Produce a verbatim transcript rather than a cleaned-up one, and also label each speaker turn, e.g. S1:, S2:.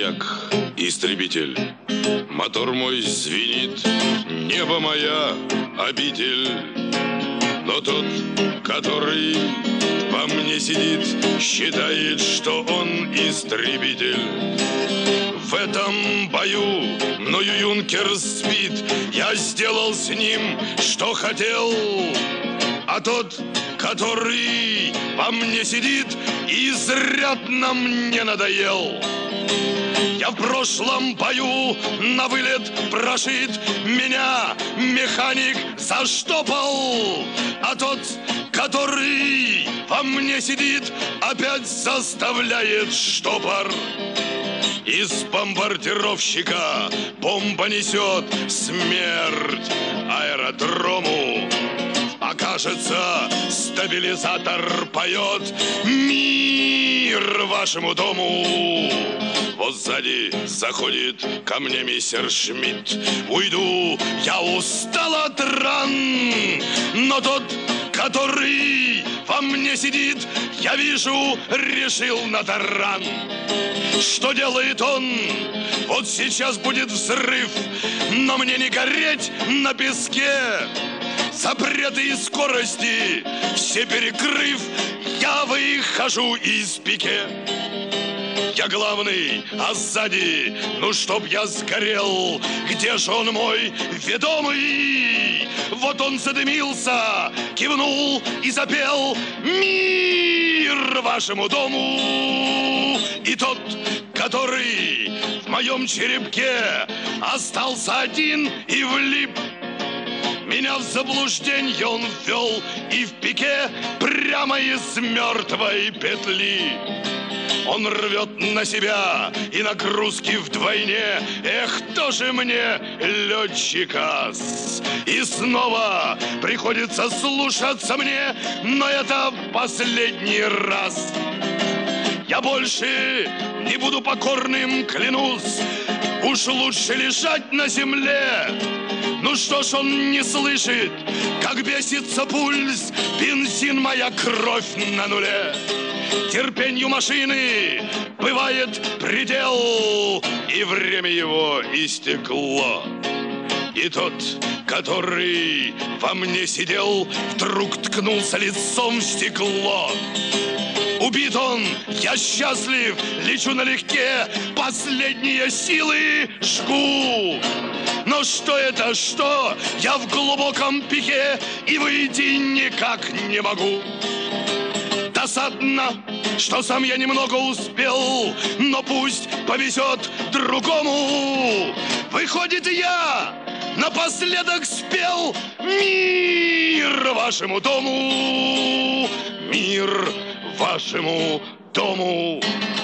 S1: маяк, истребитель. Мотор мой звенит, небо моя обитель. Но тот, который во мне сидит, считает, что он истребитель. В этом бою мною юнкер сбит, я сделал с ним, что хотел. А тот, который во мне сидит, изрядно мне надоел. Я в прошлом бою на вылет прошит, меня механик заштопал. А тот, который во мне сидит, опять заставляет штопор. Из бомбардировщика бомба несет смерть аэродрому. А кажется, стабилизатор поет мир вашему дому. Вот сзади заходит ко мне мистер Шмидт. Уйду, я устал от ран. Но тот, который во мне сидит, я вижу, решил на таран. Что делает он? Вот сейчас будет взрыв, но мне не гореть на песке. Запреты и скорости все перекрыв, я выхожу из пике. Я главный, а сзади, ну чтоб я сгорел. Где же он мой ведомый? Вот он задымился, кивнул и запел мир вашему дому. И тот, который в моем черепке остался один и влип, меня в заблуждение он ввел и в пике прямо из мертвой петли. Он рвет на себя и нагрузки вдвойне. Эх, тоже мне летчика. И снова приходится слушаться мне, но это в последний раз. Я больше не буду покорным, клянусь. Уж лучше лежать на земле. Ну что ж он не слышит, как бесится пульс, бензин, моя кровь на нуле. Терпенью машины бывает предел, и время его истекло. И тот, который во мне сидел, вдруг ткнулся лицом в стекло. Убит он, я счастлив, лечу налегке, последние силы жгу. Но что это, что? Я в глубоком пике и выйти никак не могу. Досадно, что сам я немного успел, но пусть повезет другому. Выходит, я напоследок спел мир вашему дому, мир вашему дому.